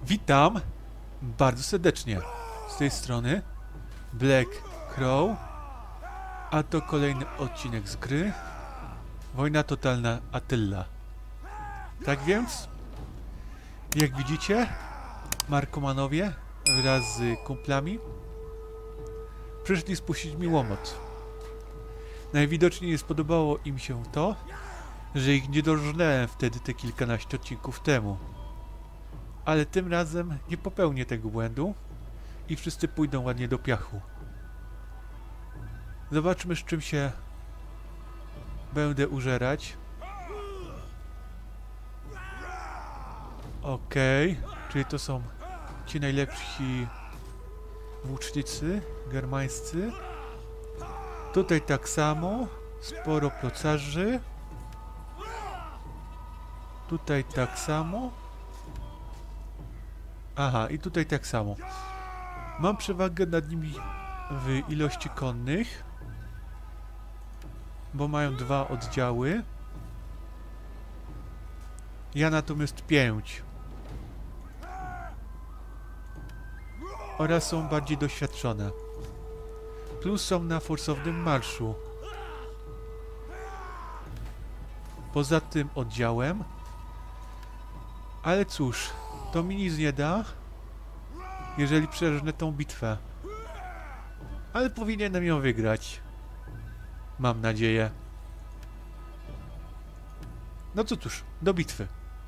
Witam bardzo serdecznie z tej strony Black Crow, a to kolejny odcinek z gry Wojna Totalna Attila. Tak więc, jak widzicie, Markomanowie wraz z kumplami przyszli spuścić mi łomot. Najwidoczniej nie spodobało im się to, że ich nie dorżnęłem wtedy te kilkanaście odcinków temu. Ale tym razem nie popełnię tego błędu i wszyscy pójdą ładnie do piachu. Zobaczmy, z czym się będę użerać. Okej, czyli to są ci najlepsi włócznicy germańscy. Tutaj tak samo, sporo procarzy. Tutaj tak samo. Aha, i tutaj tak samo. Mam przewagę nad nimi w ilości konnych, bo mają 2 oddziały. Ja natomiast 5. Oraz są bardziej doświadczone. Plus są na forsownym marszu. Poza tym oddziałem. Ale cóż, to mi nic nie da, jeżeli przeżnę tą bitwę. Ale powinienem ją wygrać. Mam nadzieję. No cóż, do bitwy.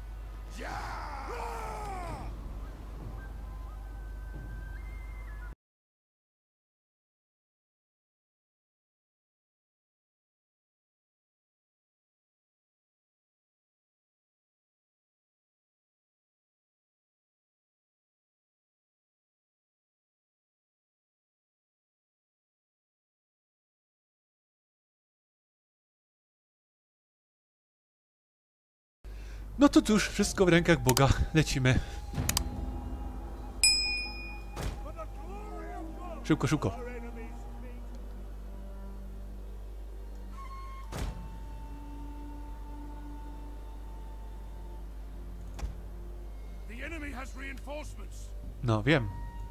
No to cóż, wszystko w rękach Boga. Lecimy. Szybko, szybko. No, wiem.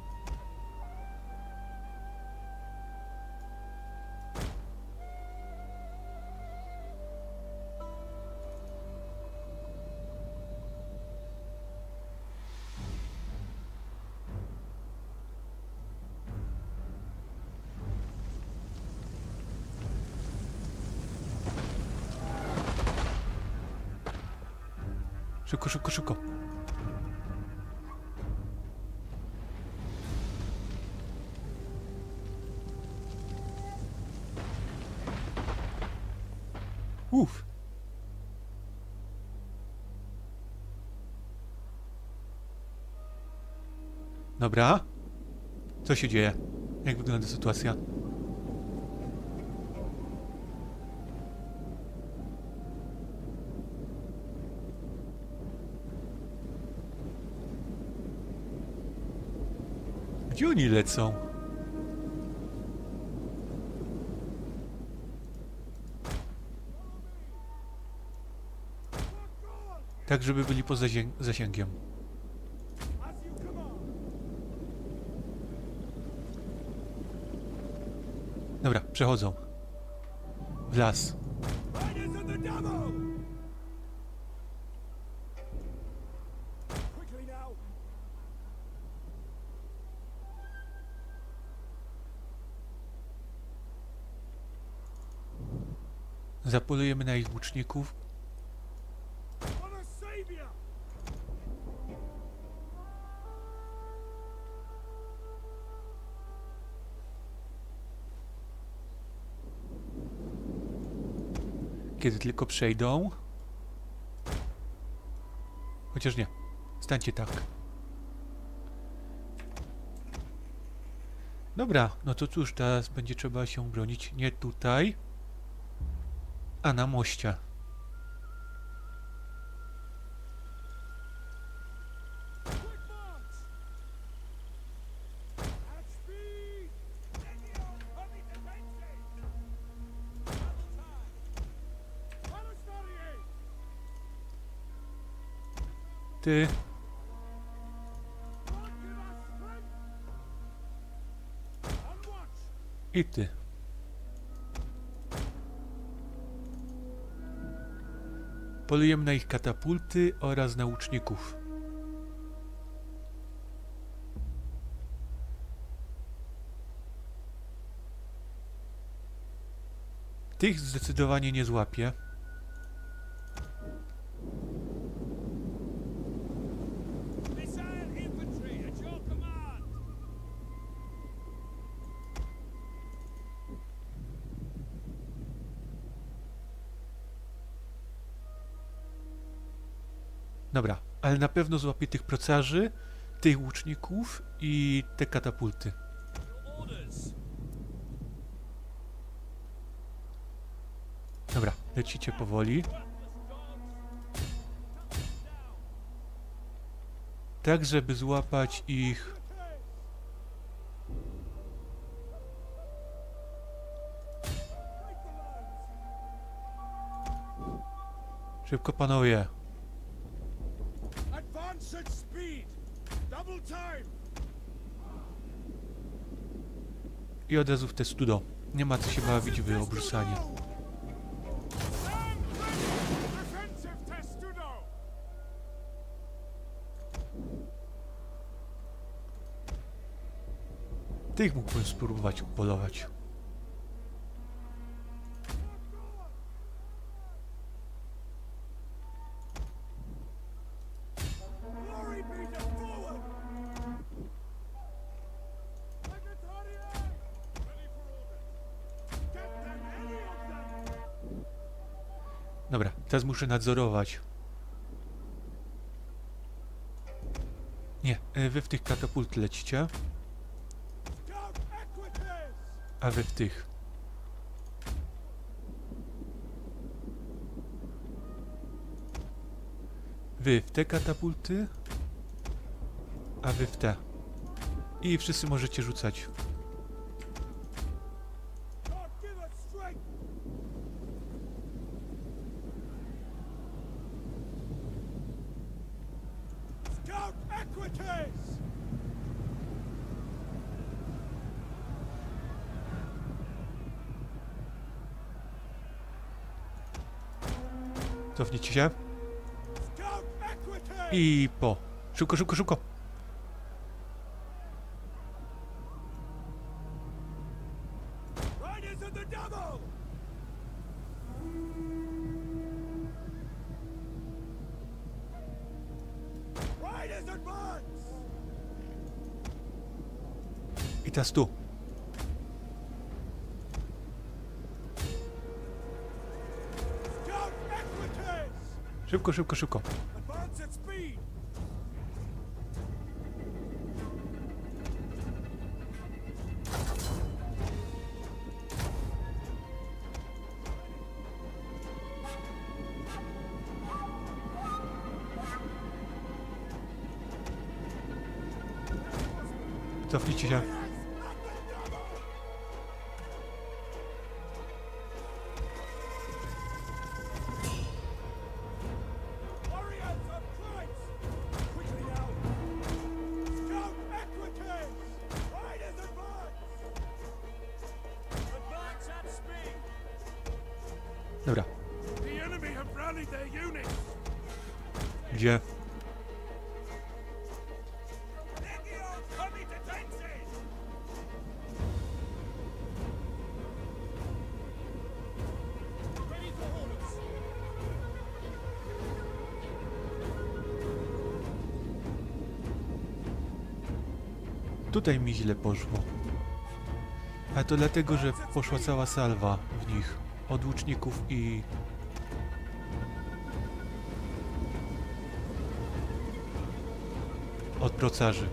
Szybko, szybko, szybko. Uff. Dobra. Co się dzieje? Jak wygląda sytuacja? Gdzie oni lecą? Tak, żeby byli poza zasięgiem. Dobra, przechodzą. W las. Zapolujemy na ich łuczników. Kiedy tylko przejdą. Chociaż nie. Stańcie tak. Dobra, no to cóż, teraz będzie trzeba się bronić nie tutaj, a na moście. Ty I ty. Polujemy na ich katapulty oraz na łuczników. Tych zdecydowanie nie złapię. Dobra, ale na pewno złapię tych procarzy, tych łuczników i te katapulty. Dobra, lecicie powoli. Tak, żeby złapać ich... Szybko, panowie. I od razu w te studo. Nie ma co się bawić w obrzucanie. Tych mógłbym spróbować polować. Dobra, teraz muszę nadzorować. Nie, wy w tych katapult lecicie. A wy w tych. Wy w te katapulty. A wy w te. I wszyscy możecie rzucać. Cofnijcie się. I po. Szybko, szybko, szybko. I teraz tu. Szybko, szybko, szybko. Cofnijcie się. Dobra. Gdzie? Tutaj mi źle poszło. A to dlatego, że poszła cała salwa w nich. Od łuczników i... od procarzy.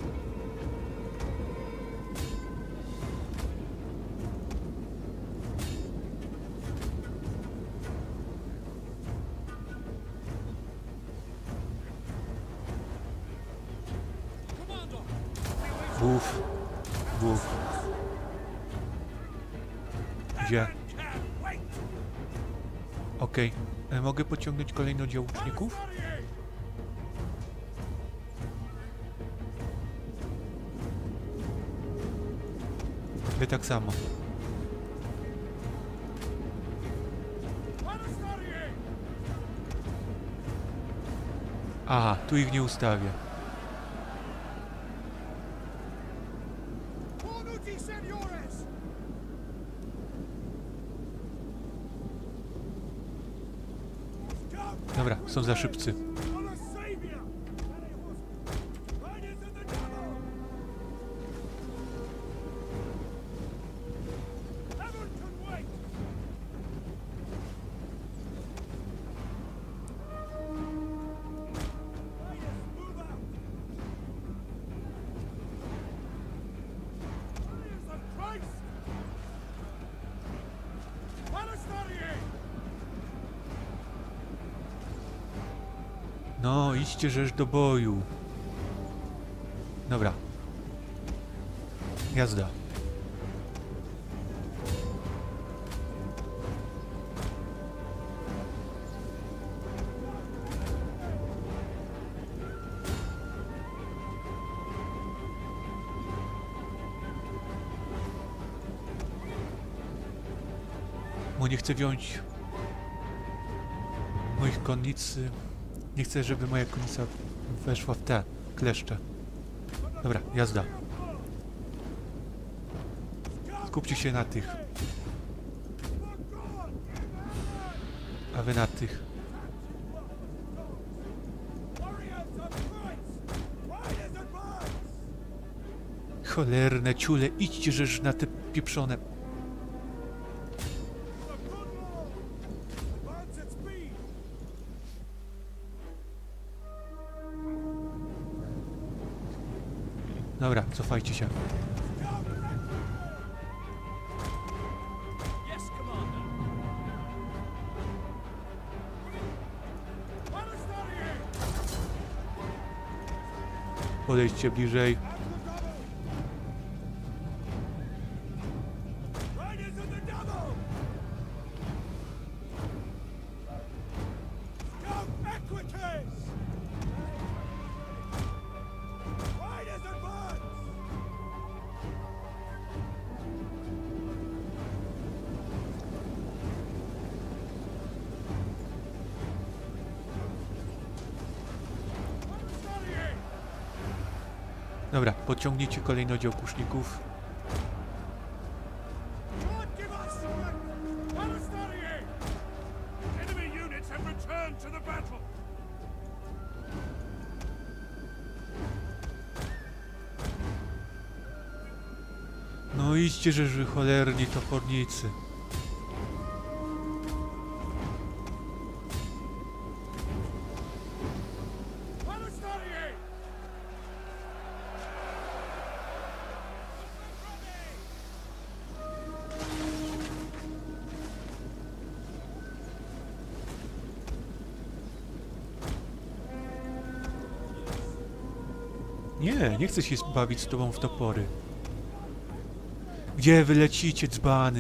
Buf. Buf. Gdzie? Okej. Mogę pociągnąć kolejny oddział łuczników? Wy tak samo. Aha, tu ich nie ustawię. Dobra, są za szybcy. No, idźcie rzecz do boju. Dobra. Jazda. Bo nie chcę wziąć moich konnicy. Nie chcę, żeby moja konnica weszła w te kleszcze. Dobra, jazda. Skupcie się na tych. A wy na tych. Cholerne ciule, idźcie rzecz na te pieprzone. Dobra, cofajcie się. Podejdźcie bliżej. Dobra, podciągnijcie kolejny oddział kuszników. No idźcie, że cholerni topornicy. Nie chcę się bawić z tobą w topory. Gdzie wy lecicie, dzbany?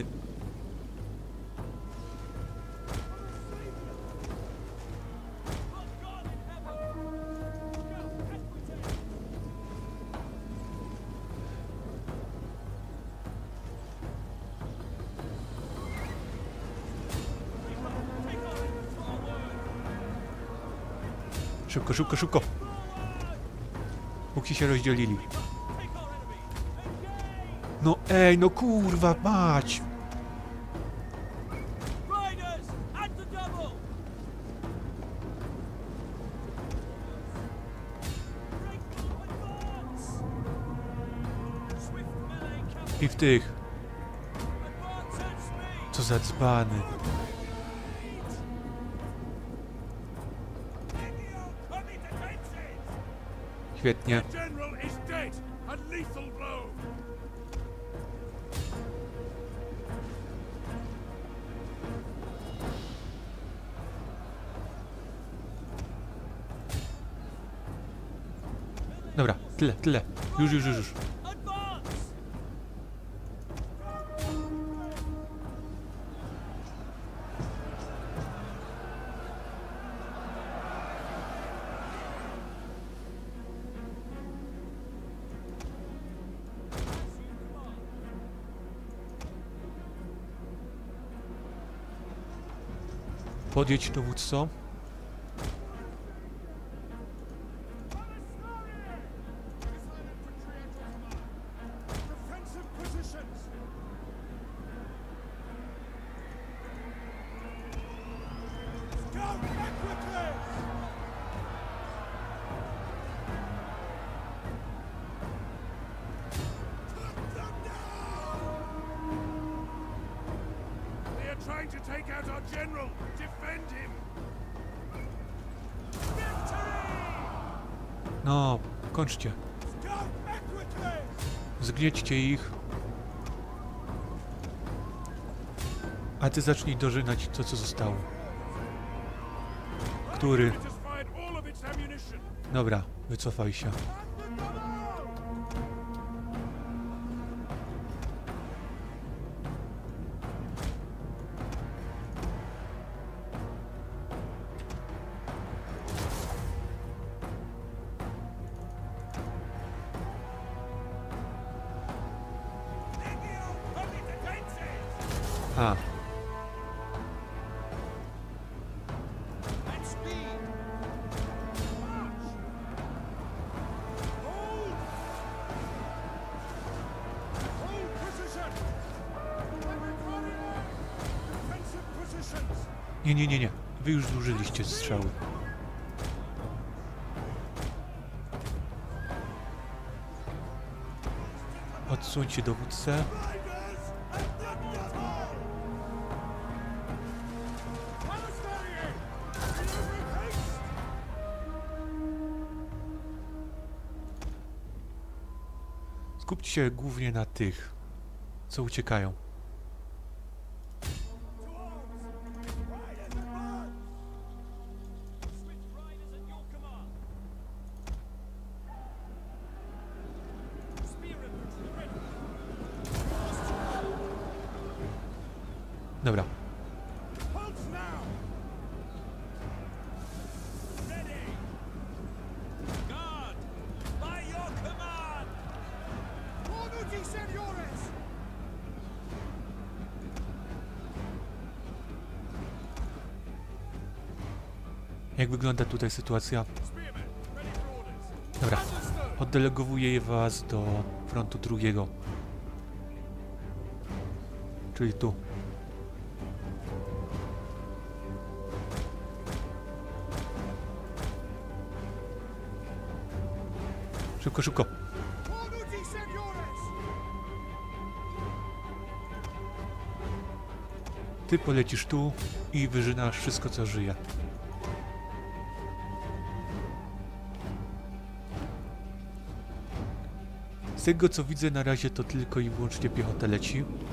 Szybko, szybko, szybko! Póki się rozdzielili. No ej, no kurwa mać! I w tych. Co za dzbany. Świetnie. Dobra, tyle. Już. Podjedź, dowódco. Trying to take out our general. Defend him. No, kończcie. Zgniećcie ich. A ty zacznij dożynać to, co zostało. Który? Dobra, wycofaj się. A. Nie. Wy już zużyliście strzały. Odsuńcie dowódcę. Skupcie się głównie na tych, co uciekają. Dobra. Jak wygląda tutaj sytuacja? Dobra. Oddelegowuję was do frontu drugiego. Czyli tu. Szybko. Ty polecisz tu i wyżynasz wszystko, co żyje. Z tego, co widzę na razie, to tylko i wyłącznie piechota leci.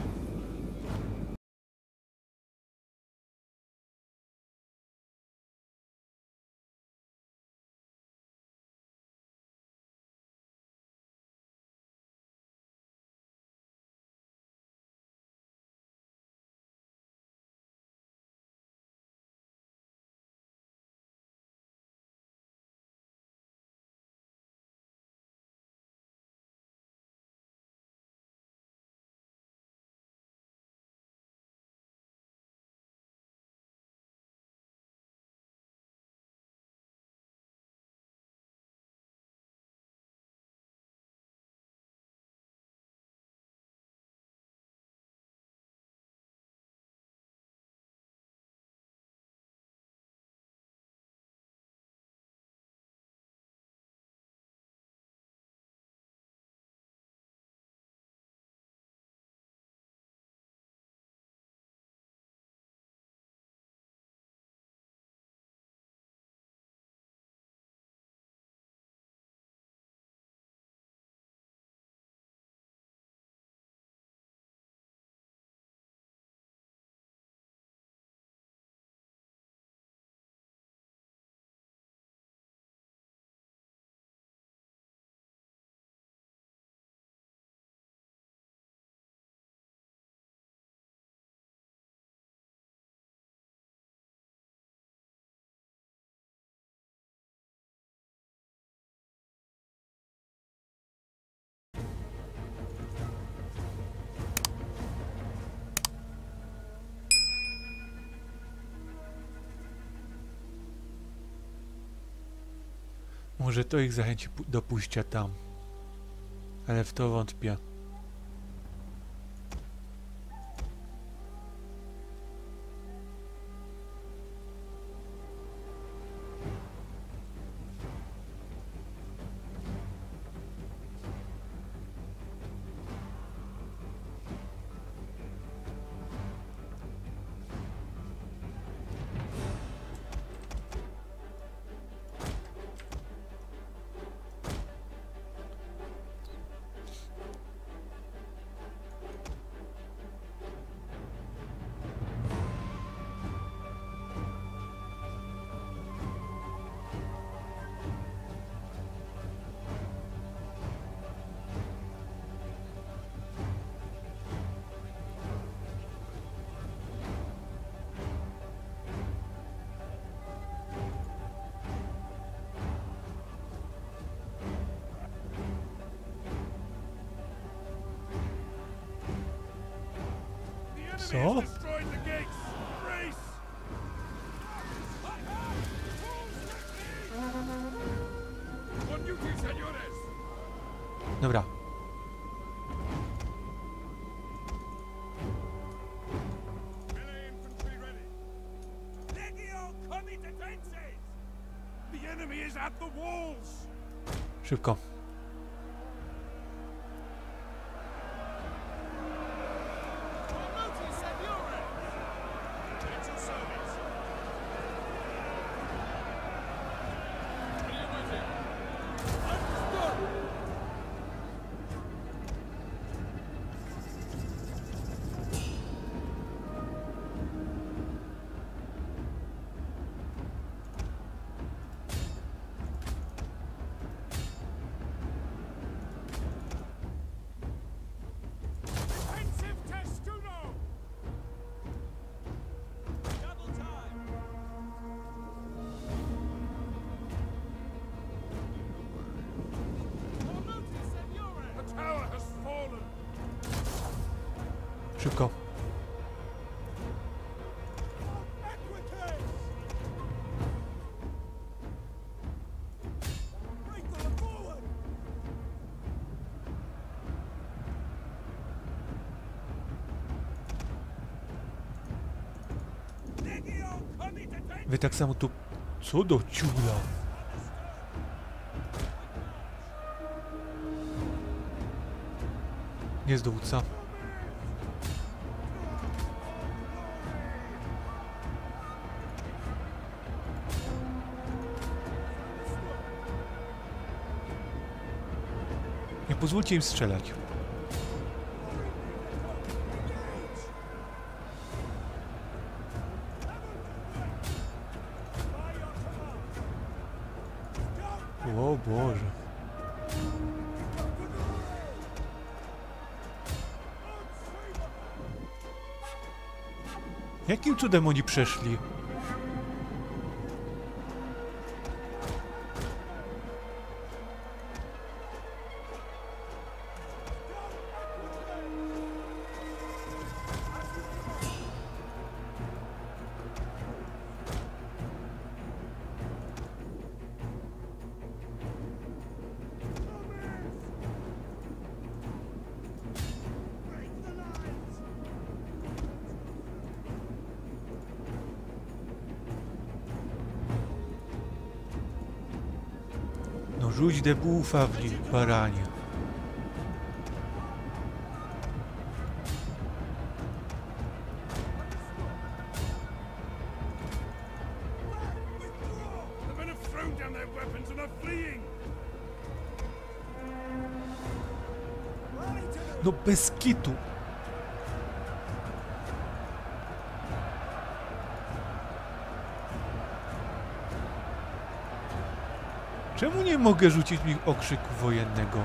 Może to ich zachęci do pójścia tam. Ale w to wątpię. The enemy Co? has destroyed the gates. Brace! On duty, señores! Dobra. Melee infantry ready. Legio comi defenses! The enemy is at the walls! Szybko. Defensive testudo! Double time! The tower has fallen! Szybko. Wy tak samo tu... Co do ciula? Jest dowódca. Nie pozwólcie im strzelać. O Boże. Jakim cudem oni przeszli? No rzuć debuffa w nich, baranie. The men have thrown down their weapons and are fleeing! No bez kitu. Czemu nie mogę rzucić mi okrzyku wojennego?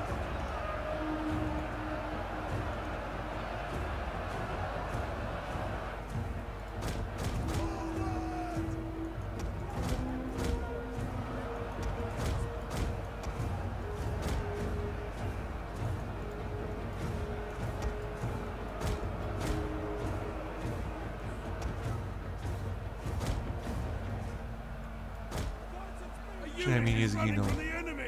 Przynajmniej nie zginął. Running from the enemy!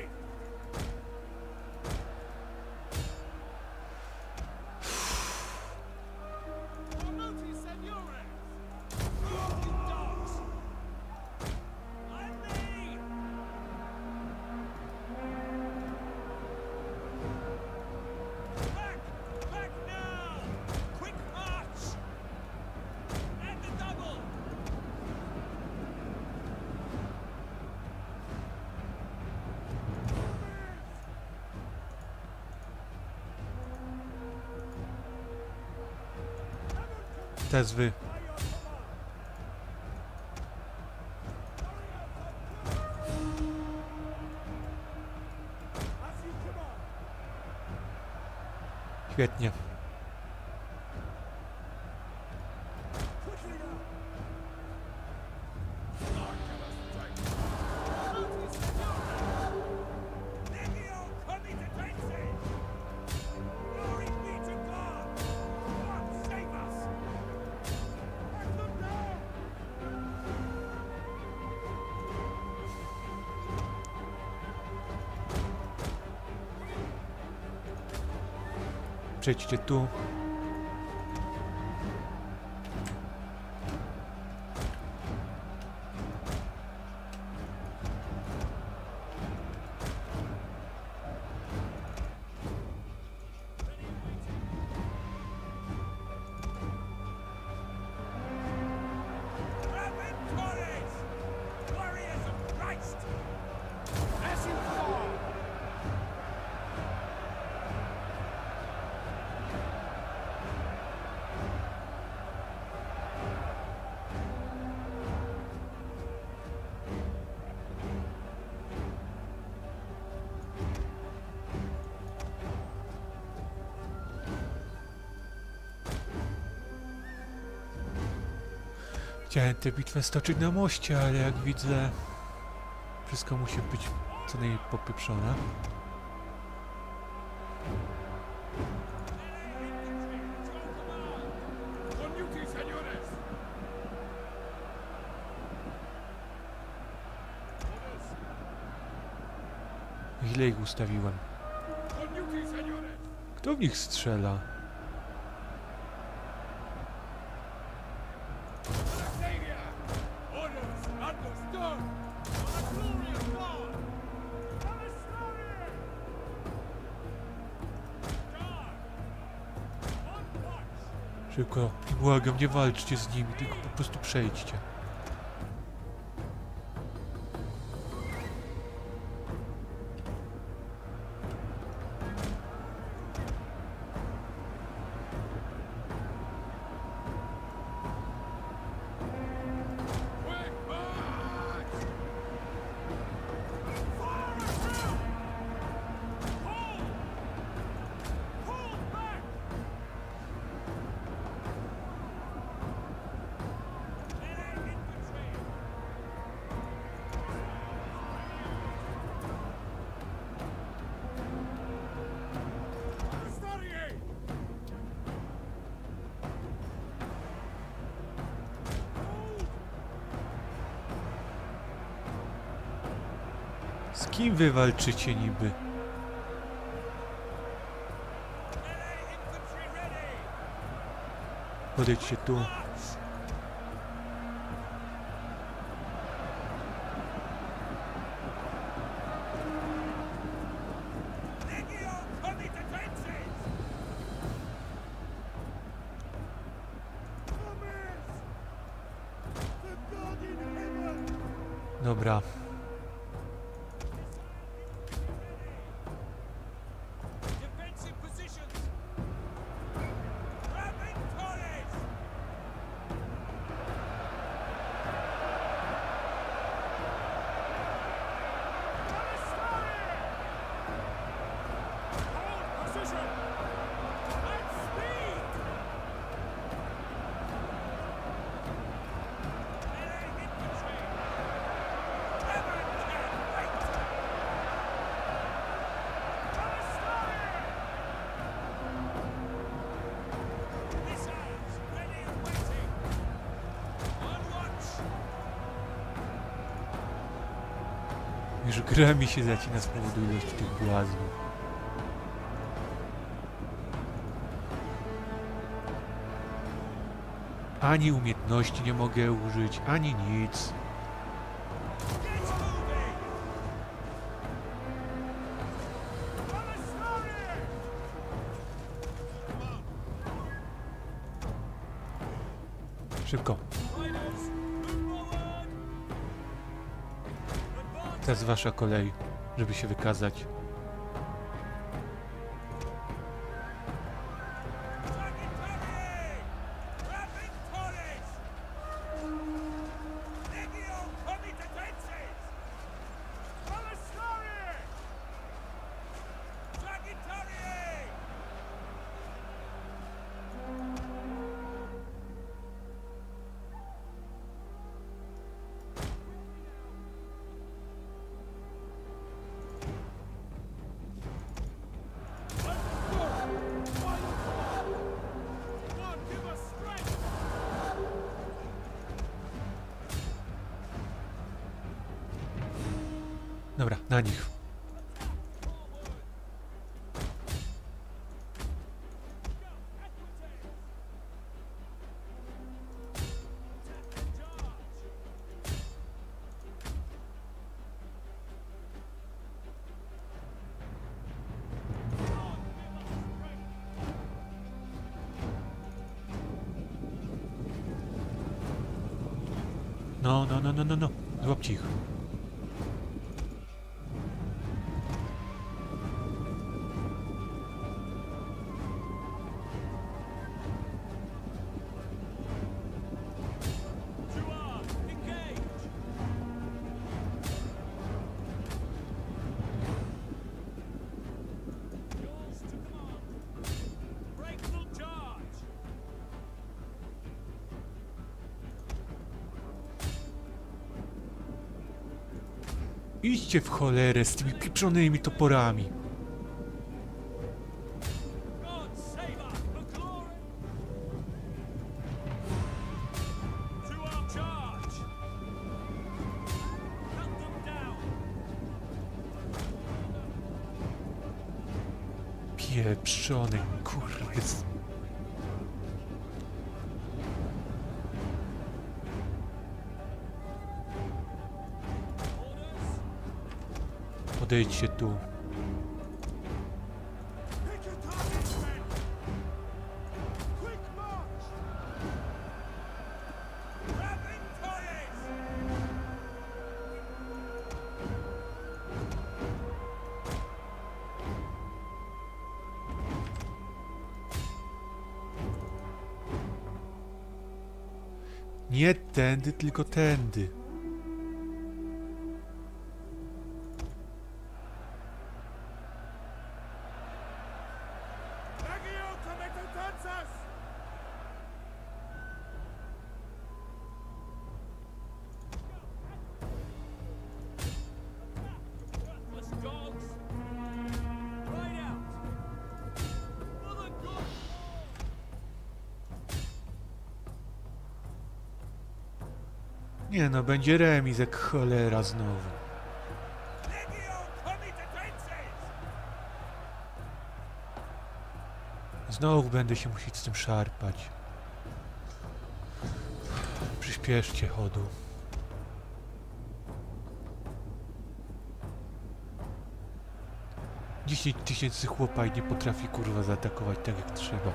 Teraz wy. Świetnie. Przejdźcie tu. Chciałem tę bitwę stoczyć na moście, ale jak widzę, wszystko musi być co najmniej popieprzone. Źle ich ustawiłem. Kto w nich strzela? Szybko, błagam, nie walczcie z nimi, tylko po prostu przejdźcie. Z kim wy walczycie niby? Podejdźcie tu. Dobra. Już gra mi się zacina z powodu ilości tych błazów. Ani umiejętności nie mogę użyć, ani nic. Szybko. Teraz wasza kolej, żeby się wykazać. Dobra, na nich. No, no, no, no, no, no. Złapcie ich. Idźcie w cholerę z tymi pieprzonymi toporami. Pieprzony, kurwys. Podejdźcie tu. Pick your targets, men! Quick march! Grabbing turrets! Nie tędy, tylko tędy. Legio comitatenses! Nie no, będzie remis jak cholera znowu. Legio comitatenses! Znowu będę się musieć z tym szarpać. Przyspieszcie chodu. - 10 000 chłopa i nie potrafi kurwa zaatakować tak jak trzeba.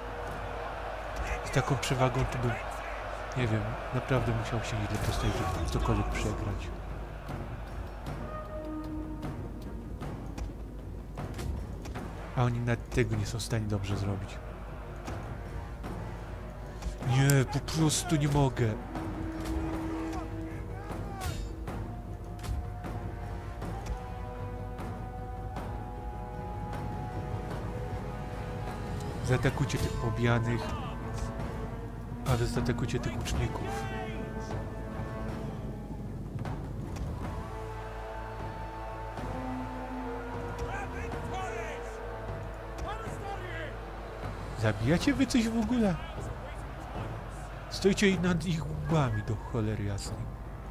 Z taką przewagą to bym, nie wiem, naprawdę musiał się nieźle postawić, żeby cokolwiek przegrać. A oni nawet tego nie są w stanie dobrze zrobić. Nie, po prostu nie mogę. Zaatakujcie tych pobijanych, a wy zaatakujcie tych łuczników. Grabbing turrets! Understudy! Zabijacie wy coś w ogóle? Stoicie nad ich łbami do cholery jasnej.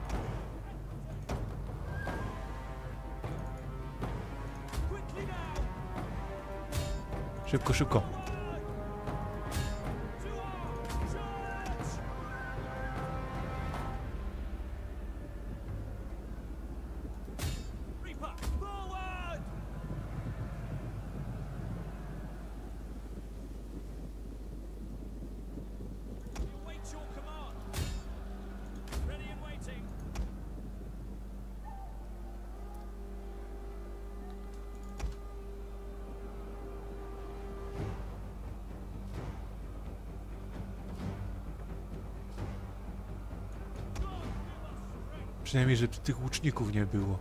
Quickly now! Szybko, szybko. Reaper, forward! Await your command. Ready and waiting. Przynajmniej, żeby tych łuczników nie było.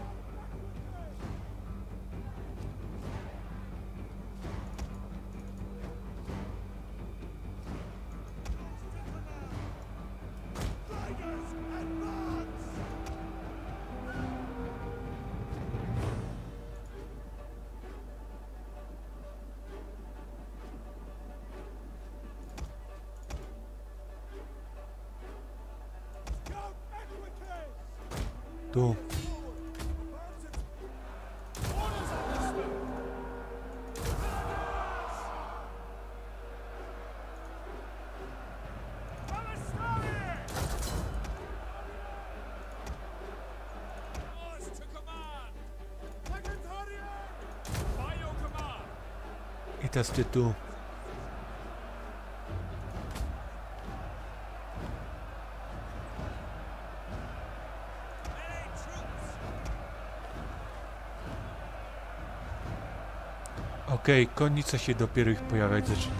Tigers, advance! Scout equities! Tu. Advance I teraz ty tu. Okej, konnica się dopiero ich pojawiać zaczyna.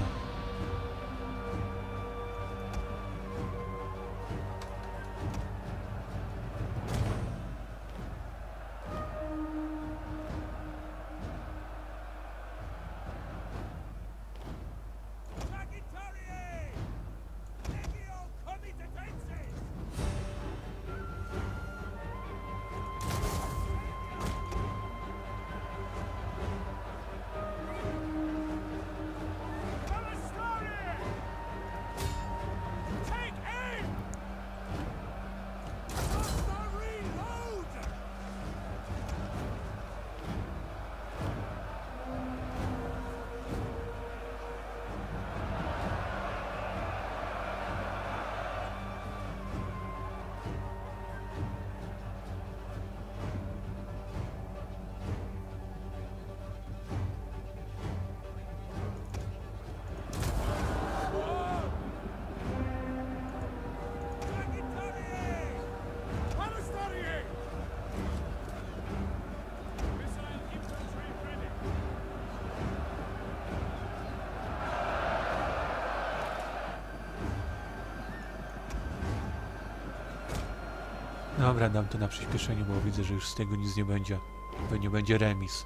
Dobra, dam to na przyspieszenie, bo widzę, że już z tego nic nie będzie. Pewnie będzie remis.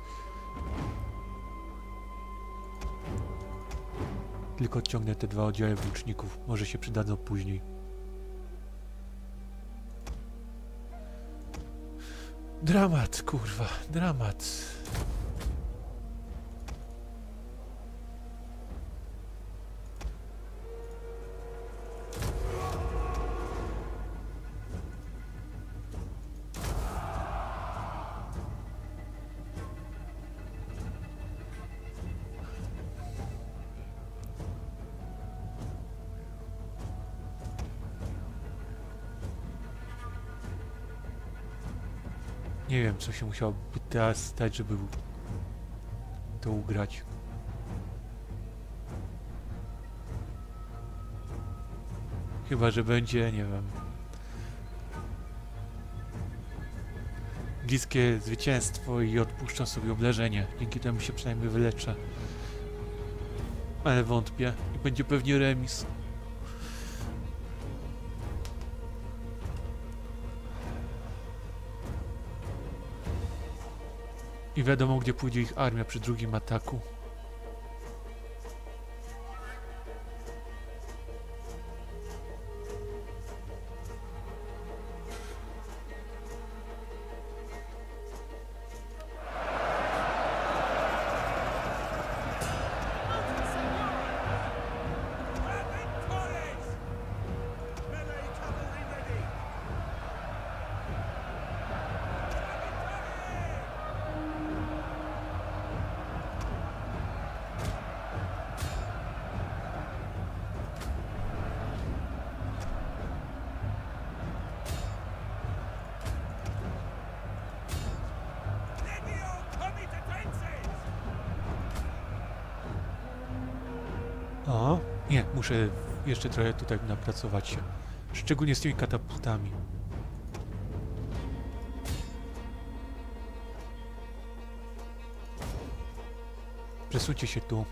Tylko odciągnę te 2 oddziały włóczników. Może się przydadzą później. Dramat, kurwa, dramat. Nie wiem, co się musiałoby teraz stać, żeby to ugrać. Chyba, że będzie, nie wiem, bliskie zwycięstwo i odpuszczam sobie obleżenie. Dzięki temu się przynajmniej wyleczę. Ale wątpię. I będzie pewnie remis. I wiadomo, gdzie pójdzie ich armia przy drugim ataku. O, nie, muszę jeszcze trochę tutaj napracować się. Szczególnie z tymi katapultami. Przesuńcie się tu.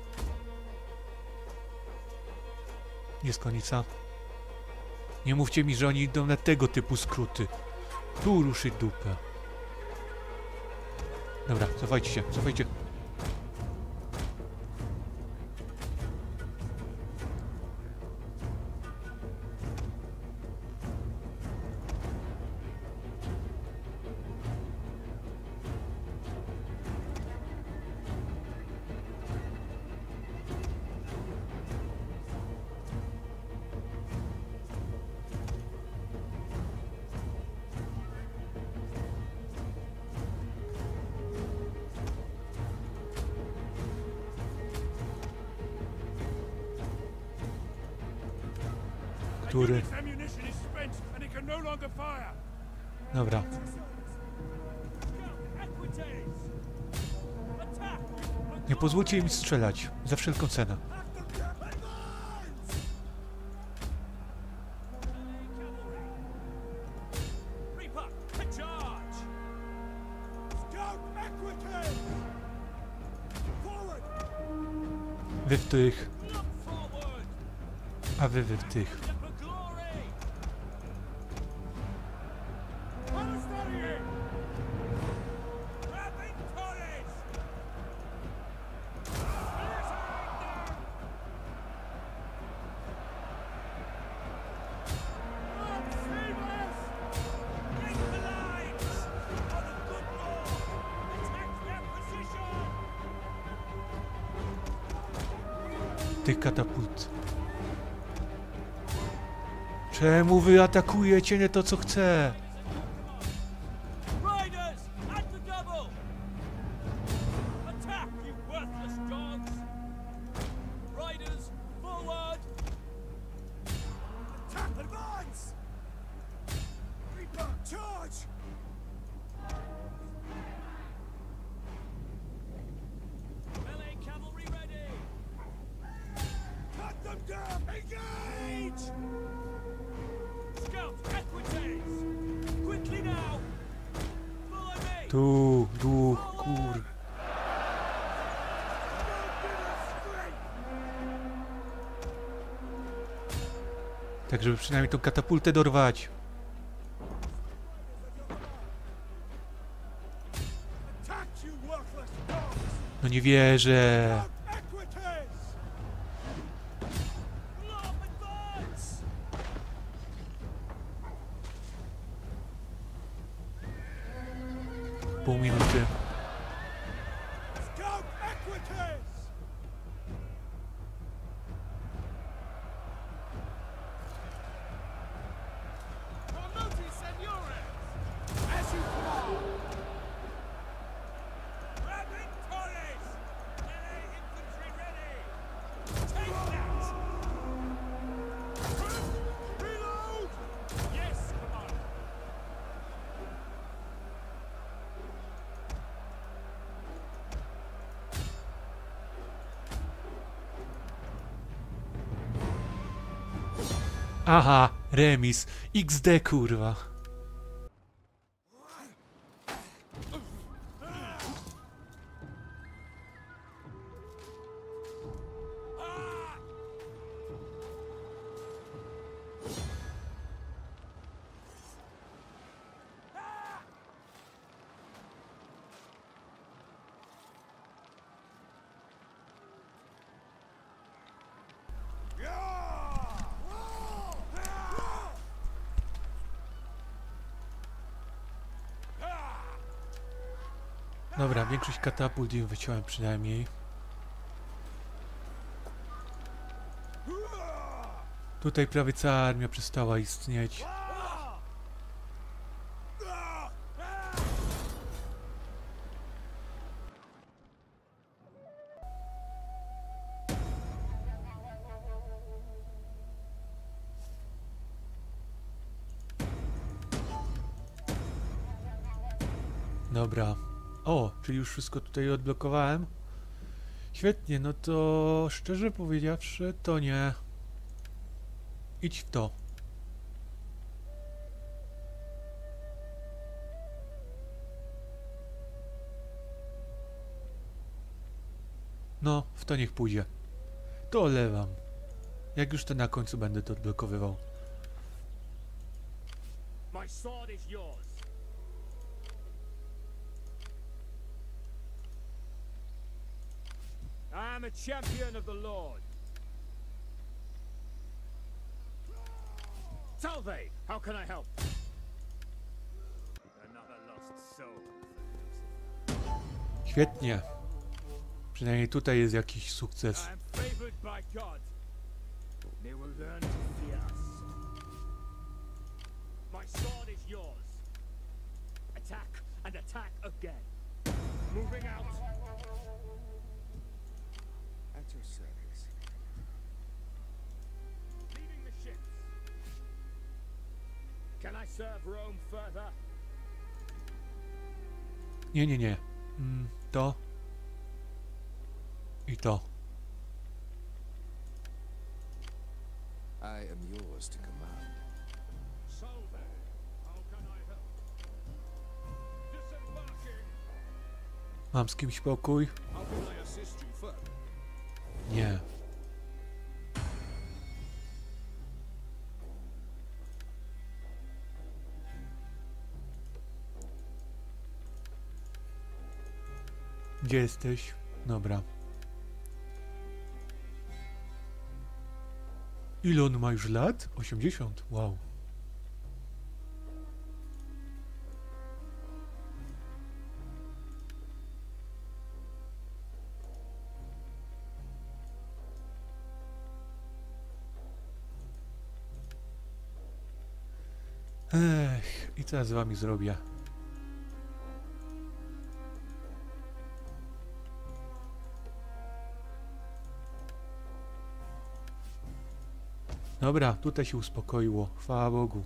Jest konica. Nie mówcie mi, że oni idą na tego typu skróty. Tu ruszy dupę. Dobra, cofajcie się, cofajcie. Który? Dobra. Nie pozwólcie im strzelać. Za wszelką cenę. Wy w tych. A wy w tych. Tych katapult. Czemu wy atakujecie nie to, co chcę? Tu, kur... Tak, żeby przynajmniej tą katapultę dorwać. No nie wierzę. Pół minuty. Aha, remis. XD, kurwa. Dobra, większość katapult im wyciąłem przynajmniej. Tutaj prawie cała armia przestała istnieć. Dobra. O, czyli już wszystko tutaj odblokowałem. Świetnie, no to szczerze powiedziawszy, to nie. Idź w to. No, w to niech pójdzie. To olewam. Jak już to na końcu będę to odblokowywał. My sword is yours. I am a champion of the Lord. Salve, how can I help? Another lost soul. Świetnie. Przynajmniej tutaj jest jakiś sukces. I am favored by God. They will learn to fear us. My sword is yours. Attack and attack again. Moving out. At your service. Leaving the ships. Can I serve Rome further? Nie. To. to. I am yours to command. Salve, how can I help? Disembarking. Mam z kimś pokój? How can I assist you further? Nie. Gdzie jesteś? Dobra. Ile on ma już lat? 80. Wow. Ech, i co ja z wami zrobię? Dobra, tutaj się uspokoiło. Chwała Bogu.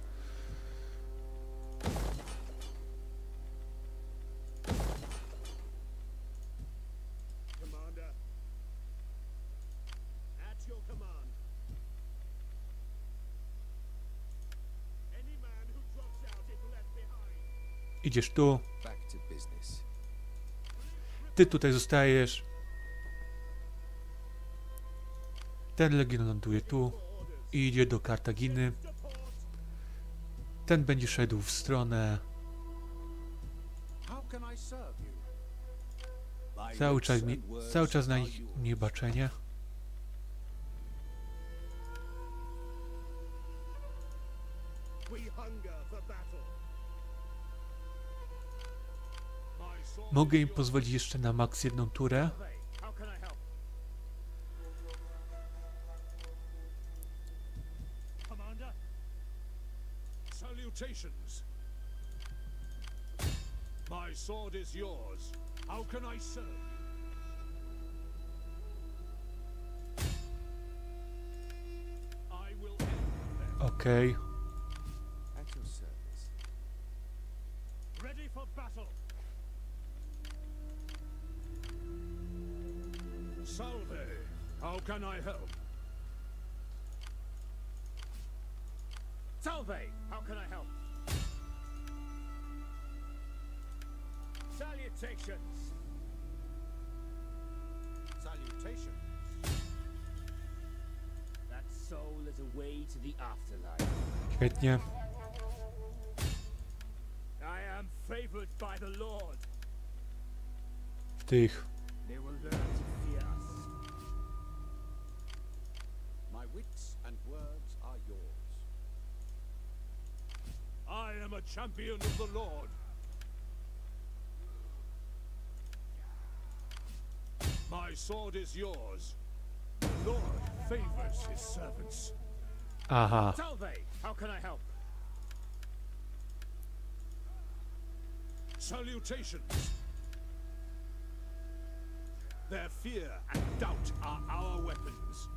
Commander. At your command. Any man who drops out is left behind. Idziesz tu. Back to business. Ty tutaj zostajesz. Ten legion ląduje tu i idzie do Kartaginy. Ten będzie szedł w stronę. How can I serve you? My Cały czas lips na and ich words mnie baczenie. We hunger for battle. My sword Mogę is im yours. pozwolić jeszcze na max jedną turę. How can I help? Commander? Salutations. My sword is yours. How can I serve you? I will end them. Okej. at your service. Ready for battle. Salve. How can I help? Salve. How can I help? Salutations. Salutations. That soul is away to the afterlife. Świetnie. I am favored by the Lord. W tych. They will learn to fear us. My wits and words are yours. I am a champion of the Lord. My sword is yours. The Lord favors his servants. Aha. Salve, how can I help? Salutations. Their fear and doubt are our weapons.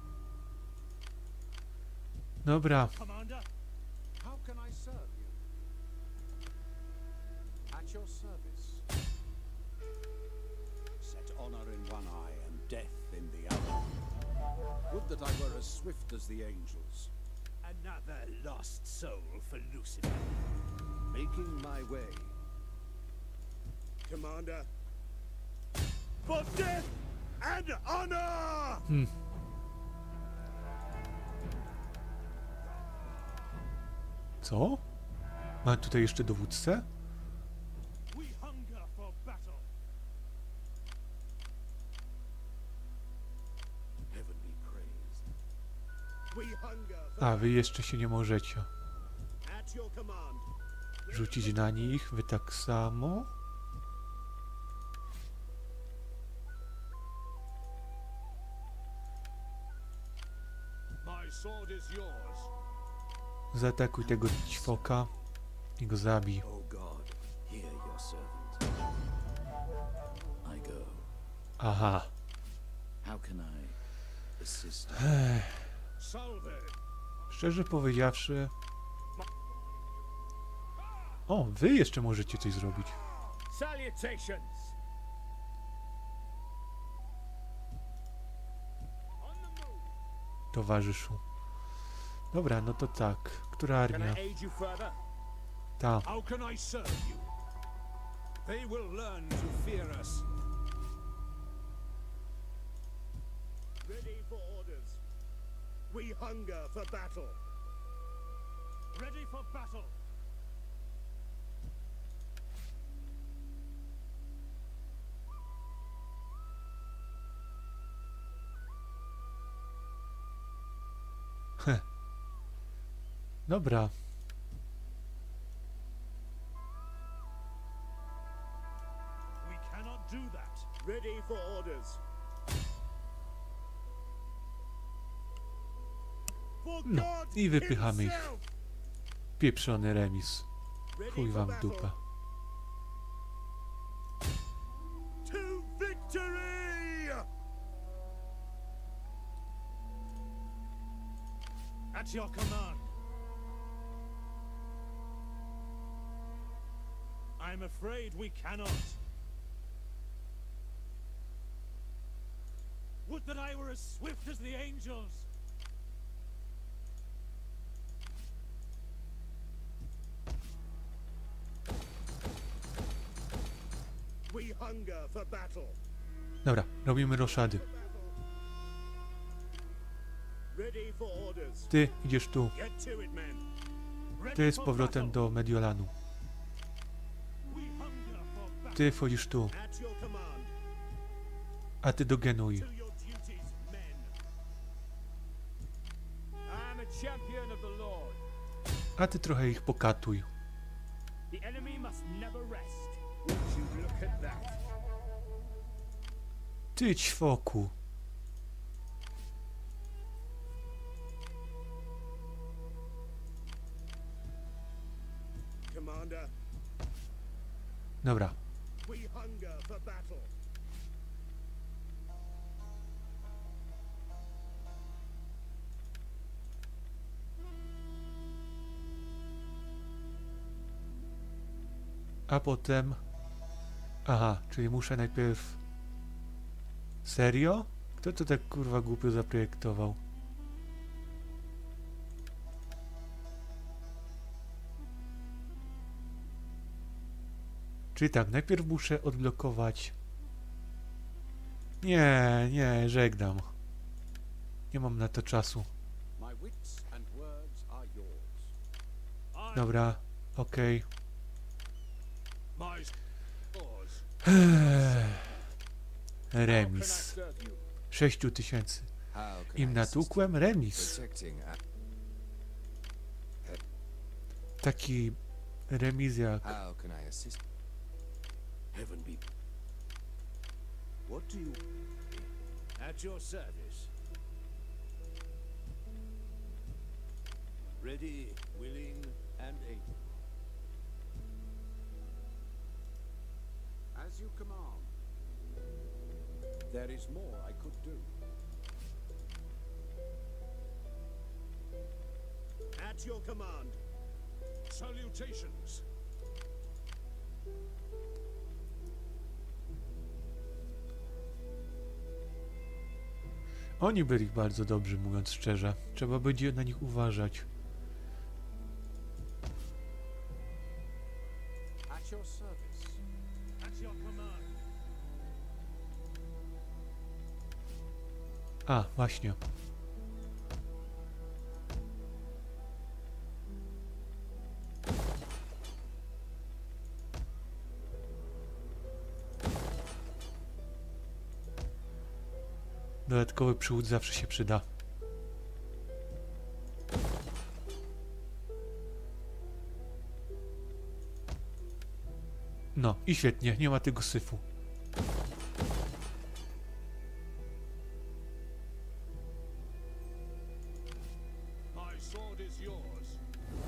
Dobra. Commander? How can I serve you? At your service. Set honor in one eye and death in the other. Would that I were as swift as the angels, Another lost soul for Lucifer. making my way. Commander? For death and honor! Co? Mam tutaj jeszcze dowódcę? We hunger for battle. Heaven be praised. We hunger for A, wy jeszcze się nie możecie at your command. rzucić na nich. Wy tak samo. My sword is yours. Zaatakuj tego ćwoka i go zabij. Oh God, hear your servant. I go. Aha. How can I assist? Salve. Szczerze powiedziawszy... O, wy jeszcze możecie coś zrobić. Salutations. towarzyszu. Dobra, no to tak. Która Can armia? I aid you further? Ta. How can I serve you? They will learn to fear us. Ready for orders. We hunger for battle. Ready for battle. Dobra. We cannot do that. Ready for orders. For No, God i wypychamy ich. himself. Pieprzony remis. Ready Chuj for wam w battle. dupę. To victory! At your command. I'm afraid we cannot. Would that I were as swift as the angels. We hunger for battle. Dobra, robimy roszady. Ready for orders. Ty idziesz tu. Get to it, men. Ready Ty z for powrotem battle. do Mediolanu. We hunger for battle. Ty wchodzisz tu. At your command. A ty do Genui. To your duties, men. I am a champion of the Lord. A ty trochę ich pokatuj. The enemy must never rest. Would you look at that? Ty ćwoku. Commander, Dobra. we hunger for battle. A potem... Aha, czyli muszę najpierw... Serio? Kto to tak kurwa głupio zaprojektował? Czyli tak, najpierw muszę odblokować... Nie, żegnam. Nie mam na to czasu. My wits and words are yours. Dobra, okej. My yours. Remis. serve you? 6000. How can Im I natłukłem remis. assist? Protecting Taki remis jak... how can I assist? Heaven be. What do you? At your service. Ready, willing, and able. As you command. There is more I could do. At your command. Salutations. Oni byli bardzo dobrzy, mówiąc szczerze. Trzeba będzie na nich uważać. At your service. At your command. A, właśnie. Dodatkowy przywód zawsze się przyda. No i świetnie, nie ma tego syfu. My sword is yours.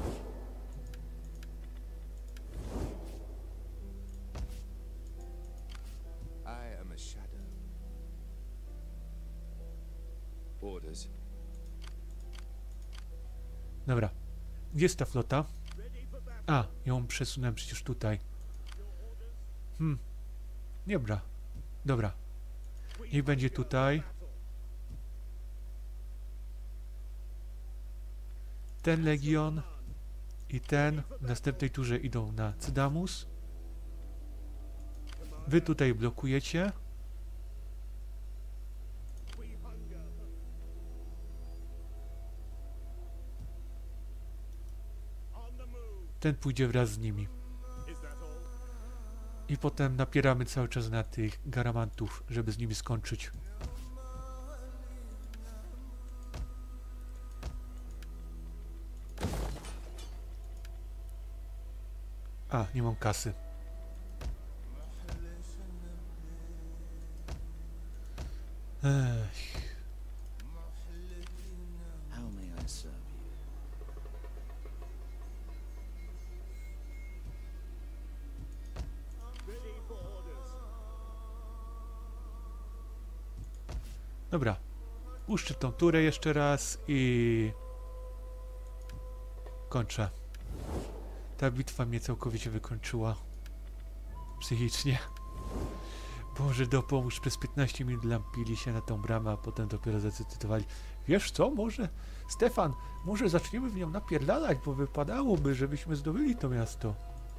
I am a shadow. Orders. Dobra. Gdzie jest ta flota? Ready for battle. A, ją przesunąłem przecież tutaj. Dobra. Dobra. We Niech będzie hunger for tutaj. battle. ten legion i ten w następnej turze idą na Cydamus. Wy tutaj blokujecie. Ten pójdzie wraz z nimi. I potem napieramy cały czas na tych garamantów, żeby z nimi skończyć. A, nie mam kasy. Ech. How may I serve you? Dobra. Puszczę tą turę jeszcze raz i kończę. Ta bitwa mnie całkowicie wykończyła. Psychicznie. Boże, dopomóż, przez 15 minut lampili się na tą bramę, a potem dopiero zacytowali. Wiesz co, może, Stefan, może zaczniemy w nią napierdalać, bo wypadałoby, żebyśmy zdobyli to miasto.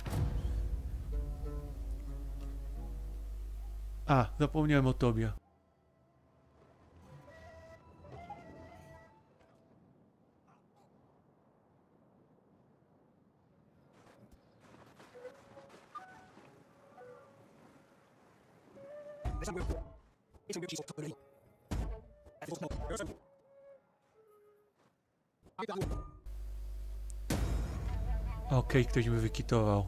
A, zapomniałem o tobie. Okej, ktoś mi wykitował.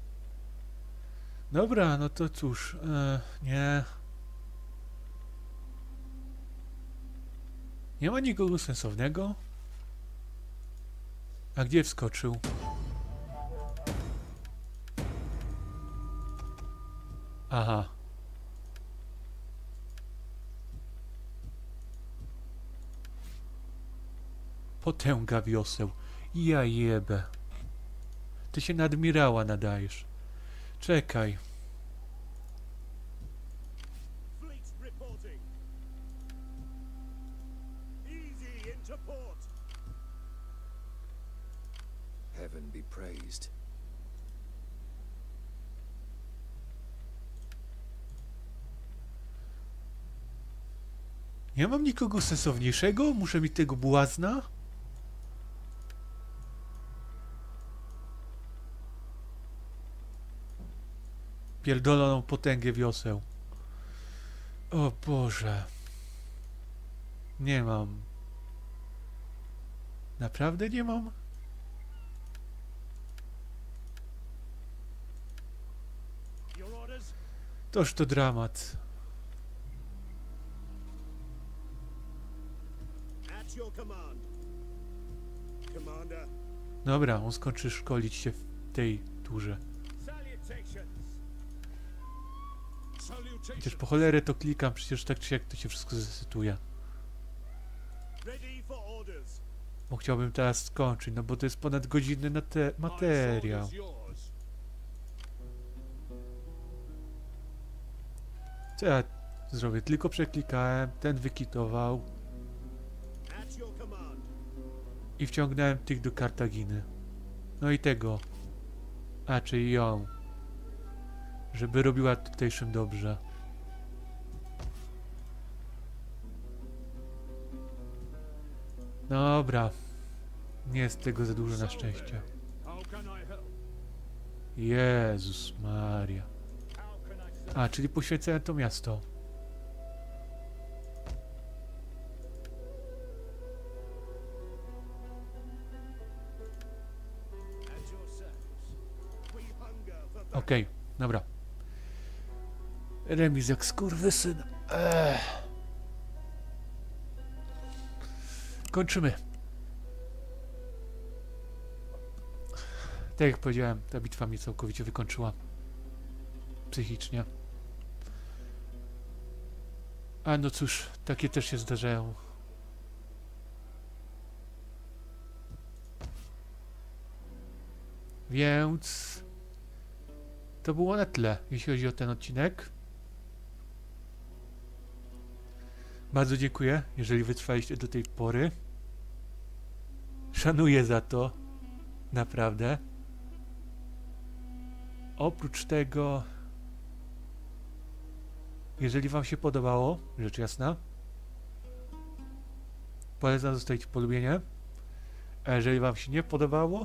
Dobra, no to cóż, nie. Nie ma nikogo sensownego? A gdzie wskoczył? Aha. Potęga wioseł. Ja jebę. Ty się na admirała nadajesz. Czekaj. Fleet reporting. Easy into port. Heaven be praised. Nie mam nikogo sensowniejszego? Muszę mieć tego błazna? Pierdoloną potęgę wioseł. O Boże. Nie mam. Naprawdę nie mam? Your orders? Toż to dramat. At your command. Commander. Dobra, on skończy szkolić się w tej turze. Salutations. Chociaż po cholerę to klikam, przecież tak czy jak to się wszystko zasytuje. Ready for orders. Bo chciałbym teraz skończyć, no bo to jest ponad godzinny na materiał. Co ja zrobię? Tylko przeklikałem, ten wykitował At your command. i wciągnąłem tych do Kartaginy. No i tego. A, czyli ją. Żeby robiła tutejszym dobrze. Dobra. Nie jest tego za dużo na szczęście. How can I help? Jezus Maria. How can I serve? A, czyli poświęcałem to miasto. At your service. We hunger for battle. Okej, dobra. Remis jak skurwysyn. Kończymy. Tak jak powiedziałem, ta bitwa mnie całkowicie wykończyła. Psychicznie. A no cóż, takie też się zdarzają. Więc to było na tyle, jeśli chodzi o ten odcinek. Bardzo dziękuję, jeżeli wytrwaliście do tej pory. Szanuję za to. Naprawdę. Oprócz tego, jeżeli wam się podobało, rzecz jasna, polecam zostawić polubienie. A jeżeli wam się nie podobało,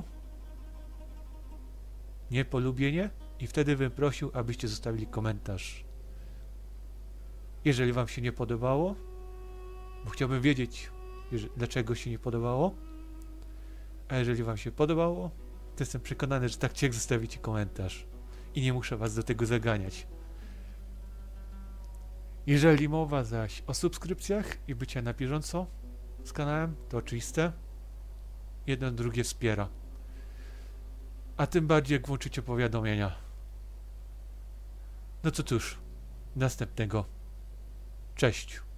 nie polubienie, i wtedy bym prosił, abyście zostawili komentarz. Jeżeli wam się nie podobało, bo chciałbym wiedzieć, dlaczego się nie podobało, a jeżeli wam się podobało, to jestem przekonany, że tak czy jak zostawicie komentarz i nie muszę was do tego zaganiać. Jeżeli mowa zaś o subskrypcjach i bycia na bieżąco z kanałem, to oczywiste. Jedno drugie wspiera. A tym bardziej jak włączycie powiadomienia. No to cóż, następnego. Cześć.